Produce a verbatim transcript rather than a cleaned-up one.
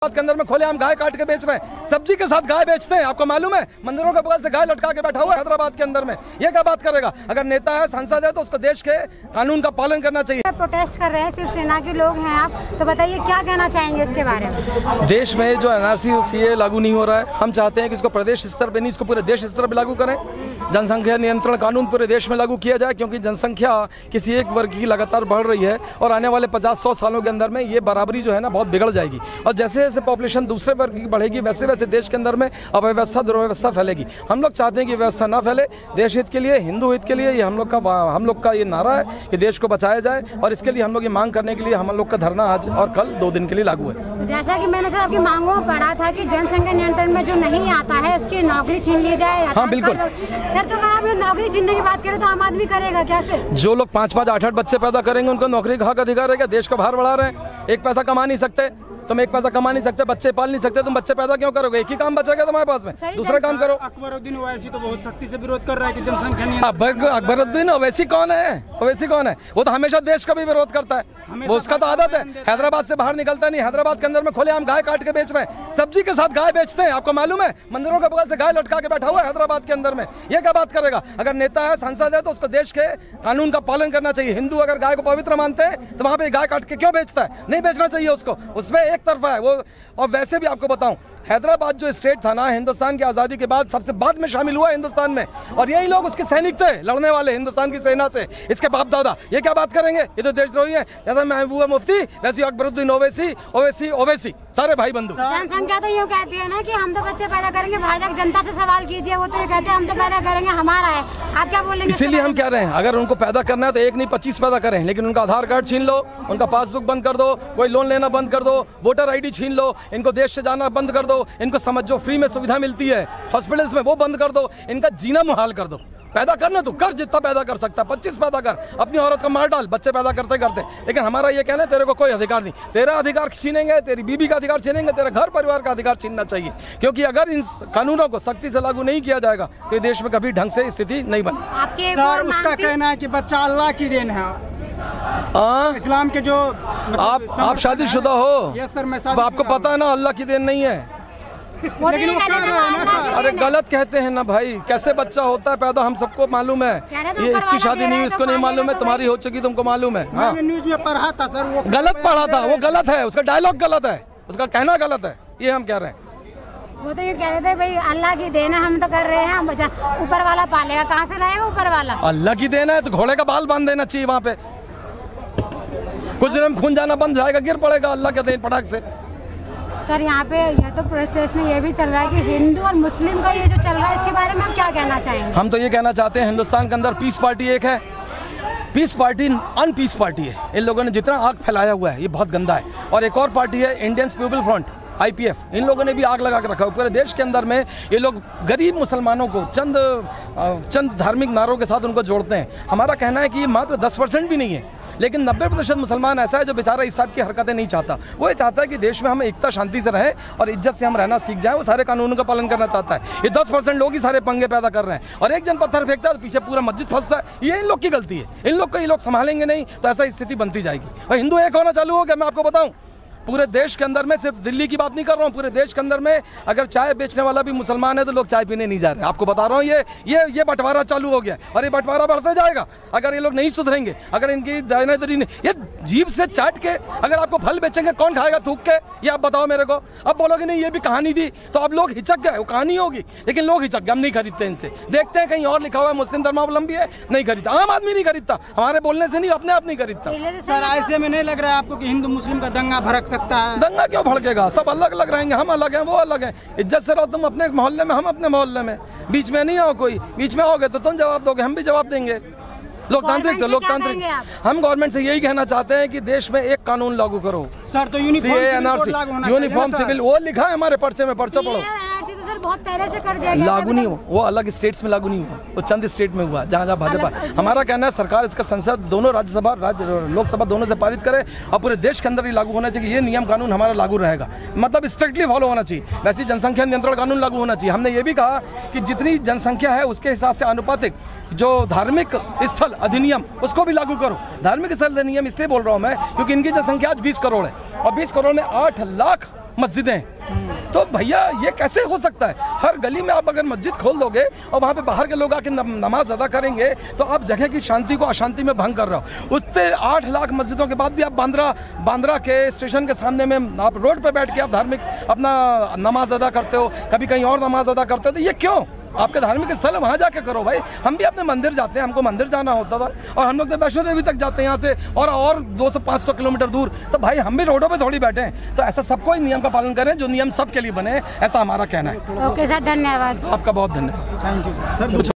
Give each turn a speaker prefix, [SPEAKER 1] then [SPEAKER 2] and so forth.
[SPEAKER 1] के अंदर में खोले हम गाय काट के बेच रहे हैं, सब्जी के साथ गाय बेचते हैं। आपको मालूम है मंदिरों के बगल से गाय लटका के बैठा हुआ है हैदराबाद के अंदर में। ये क्या बात करेगा? अगर नेता है, सांसद है, तो उसको देश के कानून का पालन करना चाहिए।
[SPEAKER 2] प्रोटेस्ट कर रहे हैं, शिवसेना के लोग हैं आप, तो बताइए क्या कहना चाहेंगे इसके बारे में?
[SPEAKER 1] देश में जो एनआरसी सीए लागू नहीं हो रहा है, हम चाहते हैं कि इसको प्रदेश स्तर पे नहीं, इसको पूरे देश स्तर पे लागू करें। जनसंख्या नियंत्रण कानून पूरे देश में लागू किया जाए, क्योंकि जनसंख्या किसी एक वर्ग की लगातार बढ़ रही है और आने वाले पचास सौ सालों के अंदर में ये बराबरी जो है ना बहुत बिगड़ जाएगी। और जैसे जैसे पॉपुलेशन दूसरे वर्ग की बढ़ेगी वैसे वैसे देश के अंदर में अव्यवस्था दुर्व्यवस्था फैलेगी। हम लोग चाहते हैं कि व्यवस्था ना फैले। देश हित के लिए, हिंदू हित के लिए ये हम लोग का हम लोग का ये नारा है कि देश को बचाया जाए, और इसके लिए हम लोग ये मांग करने के लिए हम लोग का धरना आज और कल दो दिन के लिए लागू है।
[SPEAKER 2] जैसा कि मैंने सर आपकी मांगों में पढ़ा था कि जनसंख्या नियंत्रण में जो नहीं आता है उसकी नौकरी छीन ली जाए।
[SPEAKER 1] हाँ बिल्कुल
[SPEAKER 2] सर, तो अगर आप नौकरी छीनने की बात करें तो आम आदमी करेगा क्या? फिर
[SPEAKER 1] जो लोग पाँच पाँच आठ आठ बच्चे पैदा करेंगे उनको नौकरी का हक अधिकार है क्या? देश का भार बढ़ा रहे हैं, एक पैसा कमा नहीं सकते तुम, एक पैसा कमा नहीं सकते, बच्चे पाल नहीं सकते, तुम बच्चे पैदा क्यों करोगे? एक ही काम बचेगा तुम्हारे पास में, दूसरा काम करो।
[SPEAKER 3] अकबरुद्दीन ओवैसी तो बहुत सख्ती से विरोध कर रहा है कि जनसंख्या नहीं।
[SPEAKER 1] अकबरुद्दीन ओवैसी कौन है? ओवैसी कौन है? वो तो हमेशा देश का भी विरोध करता है, वो उसका तो आदत है। हैदराबाद से बाहर निकलता नहीं, हैदराबाद के अंदर में खोले हम गाय काट के बेच रहे हैं, सब्जी के साथ गाय बेचते हैं। आपको मालूम है मंदिरों के बगल से गाय लटका के बैठा हुआ है हैदराबाद के अंदर में। ये क्या बात करेगा? अगर नेता है, सांसद है, तो उसको देश के कानून का पालन करना चाहिए। हिंदू अगर गाय को पवित्र मानते हैं तो वहां पे गाय काट के क्यों बेचता है? नहीं बेचना चाहिए उसको, उसमें एक तरफा है वो। और वैसे भी आपको बताऊं, हैदराबाद जो स्टेट था ना, हिंदुस्तान की आजादी के बाद सबसे बाद में शामिल हुआ हिंदुस्तान में, और यही लोग उसके सैनिक थे, लड़ने वाले हिंदुस्तान की सेना से, इसके बाप दादा। ये क्या बात करेंगे? ये तो देशद्रोही है। जैसा महबूबा मुफ्ती वैसे अकबरुद्दीन ओवैसी ओवैसी ओवैसी सारे भाई बंधु।
[SPEAKER 2] जनसंख्या तो यूँ कहती है ना कि हम तो बच्चे पैदा करेंगे, बाहर जाकर जनता से सवाल कीजिए, वो तो ये कहते हैं हम तो पैदा करेंगे, हमारा है। आप क्या बोलेंगे?
[SPEAKER 1] इसीलिए हम कह रहे हैं अगर उनको पैदा करना है तो एक नहीं पच्चीस पैदा करें, लेकिन उनका आधार कार्ड छीन लो, उनका पासबुक बंद कर दो, कोई लोन लेना बंद कर दो, वोटर आई डी छीन लो, इनको देश से जाना बंद कर दो, इनको समझ फ्री में सुविधा मिलती है हॉस्पिटल्स में वो बंद कर दो, इनका जीना मुहाल कर दो। पैदा करना तो कर, जितना पैदा कर सकता है पच्चीस पैदा कर, अपनी औरत को मार डाल बच्चे पैदा करते करते। लेकिन हमारा ये कहना है तेरे को कोई अधिकार नहीं, तेरा अधिकार छीनेंगे, तेरी बीबी का अधिकार छीनेंगे, तेरा घर परिवार का अधिकार छीनना चाहिए। क्योंकि अगर इन कानूनों को सख्ती से लागू नहीं किया जाएगा तो देश में कभी ढंग से स्थिति नहीं बनी।
[SPEAKER 2] आपके
[SPEAKER 3] सर उसका कहना है कि बच्चा अल्लाह की देन है। आ, इस्लाम के जो मतलब
[SPEAKER 1] आप आप शादीशुदा हो?
[SPEAKER 3] यस सर, मैं
[SPEAKER 1] आपको पता है ना अल्लाह की देन नहीं है।
[SPEAKER 3] लेकिन वो कह रहा है ना।
[SPEAKER 1] अरे गलत कहते हैं ना भाई, कैसे बच्चा होता है पैदा हम सबको मालूम है। ये इसकी शादी नहीं, इसको नहीं मालूम है, तुम्हारी हो चुकी तुमको मालूम है। हाँ
[SPEAKER 3] मैंने न्यूज में पढ़ा था सर, वो
[SPEAKER 1] गलत पढ़ा था, वो गलत है, उसका डायलॉग गलत है, उसका कहना गलत है, ये हम कह रहे हैं।
[SPEAKER 2] वो तो ये कह रहे थे भाई अल्लाह की देन है, हम तो कर रहे हैं, हम ऊपर वाला पालेगा, कहाँ से लाएगा ऊपर वाला? अल्लाह
[SPEAKER 1] की देन है तो घोड़े का बाल बांध देना चाहिए वहाँ पे, कुछ दिन में खून जाना बंद जाएगा, गिर पड़ेगा अल्लाह के देन पटाख से।
[SPEAKER 2] सर यहाँ पे यह तो प्रोटेस्ट में ये भी चल रहा है कि हिंदू और मुस्लिम का ये जो चल रहा है इसके बारे में हम क्या कहना चाहेंगे?
[SPEAKER 1] हम तो ये कहना चाहते हैं हिंदुस्तान के अंदर पीस पार्टी एक है, पीस पार्टी अनपीस पार्टी है। इन लोगों ने जितना आग फैलाया हुआ है ये बहुत गंदा है। और एक और पार्टी है Indian people front I P F, इन लोगों ने भी आग लगा के रखा है पूरे देश के अंदर में। ये लोग गरीब मुसलमानों को चंद चंद धार्मिक नारों के साथ उनको जोड़ते हैं। हमारा कहना है कि ये मात्र दस परसेंट भी नहीं है, लेकिन नब्बे प्रतिशत मुसलमान ऐसा है जो बेचारा इस टाइप की हरकतें नहीं चाहता। वो ये चाहता है कि देश में हम एकता शांति से रहे और इज्जत से हम रहना सीख जाएं। वो सारे कानूनों का पालन करना चाहता है। ये दस परसेंट लोग ही सारे पंगे पैदा कर रहे हैं, और एक जन पत्थर फेंकता है तो पीछे पूरा मस्जिद फंसता है। ये इन लोग की गलती है, इन लोग को ये लोग संभालेंगे नहीं तो ऐसा स्थिति बनती जाएगी। और हिंदू एक होना चालू हो गया। मैं आपको बताऊं पूरे देश के अंदर में, सिर्फ दिल्ली की बात नहीं कर रहा हूँ, पूरे देश के अंदर में अगर चाय बेचने वाला भी मुसलमान है तो लोग चाय पीने नहीं जा रहे। आपको बता रहा हूँ ये ये ये बंटवारा चालू हो गया, और ये बंटवारा बढ़ता जाएगा अगर ये लोग नहीं सुधरेंगे। अगर इनकी दायनादारी नहीं, ये जीभ से चाट के अगर आपको फल बेचेंगे कौन खाएगा थूक के? ये आप बताओ मेरे को। अब बोलोगे नहीं ये भी कहानी थी, तो अब लोग हिचक गए, वो कहानी होगी, लेकिन लोग हिचक गए, हम नहीं खरीदते इनसे। देखते हैं कहीं और लिखा हुआ है मुस्लिम धर्मावलंबी है, नहीं खरीदता। आम आदमी नहीं खरीदता, हमारे बोलने से नहीं, अपने आप नहीं खरीदता।
[SPEAKER 3] सर ऐसे में नहीं लग रहा है आपको कि हिंदू मुस्लिम का दंगा भड़क सकता है?
[SPEAKER 1] दंगा क्यों भड़केगा? सब अलग अलग रहेंगे, हम अलग हैं, वो अलग हैं। इज्जत से रहो, तुम अपने मोहल्ले में, हम अपने मोहल्ले में, बीच में नहीं आओ कोई। बीच में आओगे तो तुम जवाब दोगे, हम भी जवाब देंगे। लोकतांत्रिक तो लोकतांत्रिक हम गवर्नमेंट से यही कहना चाहते हैं कि देश में एक कानून लागू करो
[SPEAKER 3] सर। तो यूनिफॉर्म
[SPEAKER 1] यूनिफॉर्म सिविल वो लिखा है हमारे पर्चे में, पर्चा पढ़ो।
[SPEAKER 2] बहुत पहले से कर दिया गया,
[SPEAKER 1] लागू नहीं हुआ, वो अलग स्टेट्स में लागू नहीं हुआ, वो चंद स्टेट में हुआ जहाँ जहाँ भाजपा। हमारा कहना है सरकार इसका संसद दोनों राज्यसभा राज्य लोकसभा दोनों से पारित करे और पूरे देश के अंदर ही लागू होना चाहिए। ये नियम कानून हमारा लागू रहेगा, मतलब स्ट्रिक्टली फॉलो होना चाहिए। वैसे जनसंख्या नियंत्रण कानून लागू होना चाहिए। हमने ये भी कहा कि जितनी जनसंख्या है उसके हिसाब से आनुपातिक जो धार्मिक स्थल अधिनियम उसको भी लागू करो। धार्मिक स्थल अधिनियम इसलिए बोल रहा हूँ मैं क्योंकि इनकी जनसंख्या आज बीस करोड़ है और बीस करोड़ में आठ लाख मस्जिदें। तो भैया ये कैसे हो सकता है? हर गली में आप अगर मस्जिद खोल दोगे और वहां पे बाहर के लोग आके नमाज अदा करेंगे तो आप जगह की शांति को अशांति में भंग कर रहे हो। उससे आठ लाख मस्जिदों के बाद भी आप बांद्रा बांद्रा के स्टेशन के सामने में आप रोड पे बैठ के आप धार्मिक अपना नमाज अदा करते हो, कभी कहीं और नमाज अदा करते हो। तो ये क्यों? आपके धार्मिक स्थल वहां जाके करो भाई। हम भी अपने मंदिर जाते हैं, हमको मंदिर जाना होता था और हम लोग तो वैष्णो देवी तक जाते हैं यहाँ से और और दो सौ पाँच सौ किलोमीटर दूर। तो भाई हम भी रोडों पे थोड़ी बैठे हैं। तो ऐसा सबको ही नियम का पालन करें, जो नियम सबके लिए बने, ऐसा हमारा कहना है।
[SPEAKER 2] ओके सर, धन्यवाद।
[SPEAKER 1] आपका बहुत धन्यवाद।
[SPEAKER 3] Thank you sir.